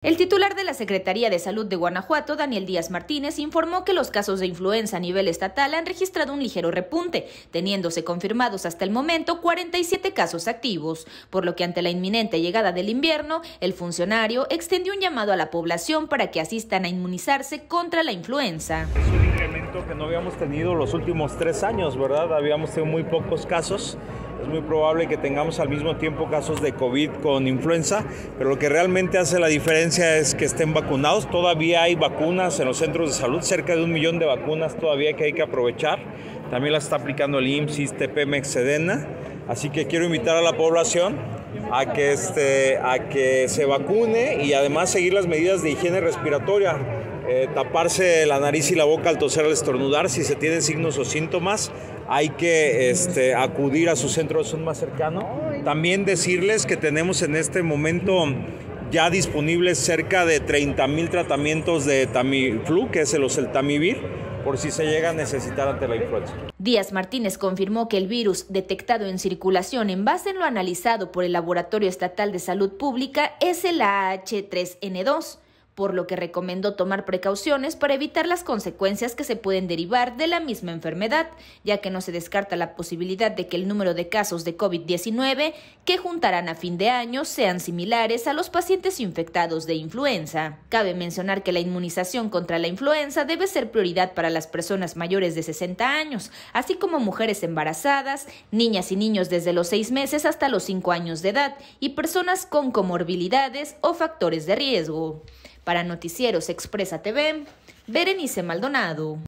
El titular de la Secretaría de Salud de Guanajuato, Daniel Díaz Martínez, informó que los casos de influenza a nivel estatal han registrado un ligero repunte, teniéndose confirmados hasta el momento 47 casos activos, por lo que ante la inminente llegada del invierno, el funcionario extendió un llamado a la población para que asistan a inmunizarse contra la influenza. Es un incremento que no habíamos tenido los últimos 3 años, ¿verdad? Habíamos tenido muy pocos casos. Es muy probable que tengamos al mismo tiempo casos de COVID con influenza, pero lo que realmente hace la diferencia es que estén vacunados. Todavía hay vacunas en los centros de salud, cerca de 1 millón de vacunas todavía que hay que aprovechar. También las está aplicando el IMSS, ISSSTE, Pemex, Sedena. Así que quiero invitar a la población a que se vacune y además seguir las medidas de higiene respiratoria. Taparse la nariz y la boca al toser, al estornudar. Si se tienen signos o síntomas, hay que acudir a su centro de salud más cercano. También decirles que tenemos en este momento ya disponibles cerca de 30,000 tratamientos de Tamiflu, que es el oseltamivir, por si se llega a necesitar ante la influenza. Díaz Martínez confirmó que el virus detectado en circulación en base en lo analizado por el Laboratorio Estatal de Salud Pública es el AH3N2, por lo que recomendó tomar precauciones para evitar las consecuencias que se pueden derivar de la misma enfermedad, ya que no se descarta la posibilidad de que el número de casos de COVID-19 que juntarán a fin de año sean similares a los pacientes infectados de influenza. Cabe mencionar que la inmunización contra la influenza debe ser prioridad para las personas mayores de 60 años, así como mujeres embarazadas, niñas y niños desde los 6 meses hasta los 5 años de edad y personas con comorbilidades o factores de riesgo. Para Noticieros Expresa TV, Berenice Maldonado.